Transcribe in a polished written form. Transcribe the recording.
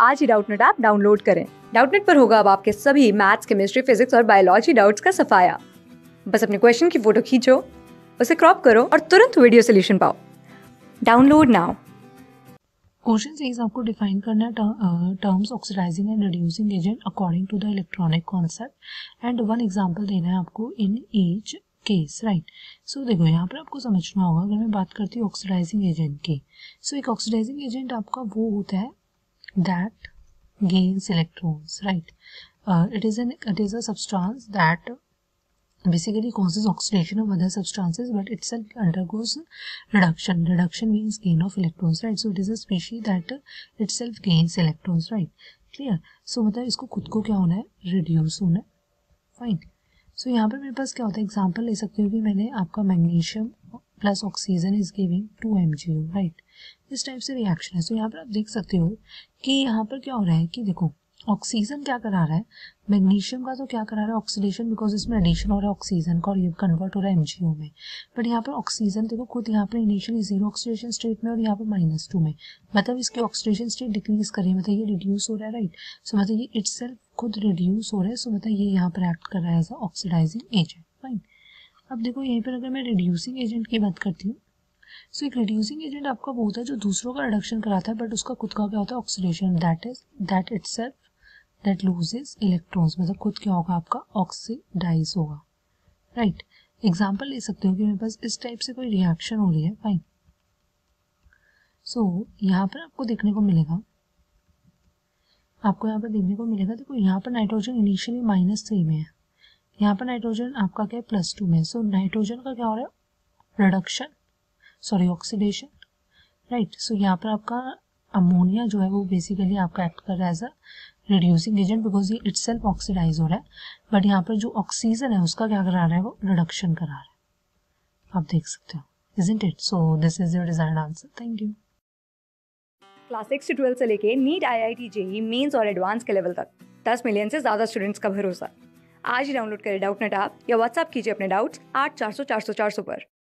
आज ही Doubtnut app download करें। डाउटनेट पर होगा अब आपके सभी मैथ्स, केमिस्ट्री, फिजिक्स और बायोलॉजी डाउट्स का सफाया। बस अपने क्वेश्चन की फोटो खींचो, उसे क्रॉप करो और तुरंत वीडियो सोल्यूशन पाओ। Download now. क्वेश्चन से आपको डिफाइन करना है terms oxidising and reducing agent according to the electronic concept and one example देना है आपको in each case, right. So देखो यहाँ पर आपको समझना होगा, अगर मैं बात करती हूँ ऑक्सीडाइजिंग एजेंट की, सो एक ऑक्सीडाइजिंग एजेंट आपका वो होता है that gains electrons, right. It is a substance that basically causes oxidation of other substances but itself undergoes reduction means gain of electrons, right. So it is a species that itself gains electrons, right. Clear. So मतलब इसको खुद को क्या होना है, reduce होना है, fine. So यहाँ पर मेरे पास क्या होता है, एग्जाम्पल ले सकती हूँ कि मैंने आपका magnesium plus oxygen is giving 2 MgO, right. इस टाइप से रिएक्शन है। सो यहाँ पर आप देख सकते हो कि यहाँ पर क्या हो रहा है कि देखो ऑक्सीजन क्या करा रहा है, मैग्नीशियम का तो क्या करा रहा है ऑक्सीडेशन, बिकॉज इसमें एडिशन हो रहा है ऑक्सीजन का और ये कन्वर्ट हो रहा है MgO में। बट यहाँ पर ऑक्सीजन देखो खुद यहाँ पर इनिशियली 0 ऑक्सीडेशन स्टेट में और यहाँ पर -2 में, मतलब इसकी ऑक्सीडेशन स्टेट डिक्रीज करें, मतलब ये रिड्यूस हो रहा है, राइट। सो मतलब ये इटसेल्फ खुद रिड्यूस हो रहा है, सो मतलब ये यहाँ पर एक्ट कर रहा है as a oxidising agent, fine. अब देखो यहीं पर अगर मैं रिड्यूसिंग एजेंट की बात करती हूँ, सो एक रिड्यूसिंग एजेंट आपका वो होता है जो दूसरों का रिडक्शन कराता है बट उसका खुद का क्या होता है oxidation, that itself that loses electrons, मतलब खुद क्या होगा आपका ऑक्सीडाइज होगा, राइट। एग्जाम्पल ले सकते हो कि मेरे पास इस टाइप से कोई रिएक्शन हो रही है, फाइन। सो यहाँ पर आपको देखने को मिलेगा, देखो यहाँ पर नाइट्रोजन इनिशियली -3 में है, यहाँ पर नाइट्रोजन आपका क्या है +2 में। सो नाइट्रोजन का क्या हो रहा है, रिडक्शन, ऑक्सीडेशन, राइट। सो यहाँ पर आपका अमोनिया जो है वो बेसिकली आपका एक्ट कर रहा है as a reducing agent because ये इटसेल्फ ऑक्सीडाइज हो रहा है, बट यहाँ पर जो ऑक्सीजन है उसका क्या करा रहा है, वो रिडक्शन करा रहा है। आप देख सकते हो, isn't it. So this is your desired answer. Thank you. Class 6 से 12 से लेके नीट, IIT, JEE मेंस और एडवांस के लेवल तक 10 मिलियन से ज्यादा स्टूडेंट्स का भरोसा। आज ही डाउनलोड करें डाउटनेट ऐप या व्हाट्सएप कीजिए अपने डाउट्स 8400 400 400 पर।